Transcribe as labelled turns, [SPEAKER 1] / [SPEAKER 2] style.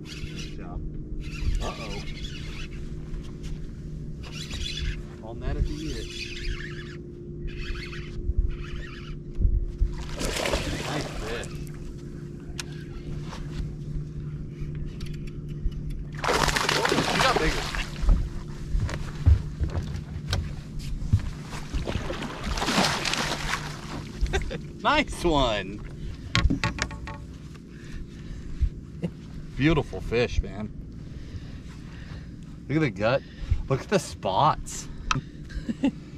[SPEAKER 1] Nice job. Uh-oh. All net if you need it. Nice fish. Oh, you got bigger. Nice one. Beautiful fish, man. Look at the gut. Look at the spots.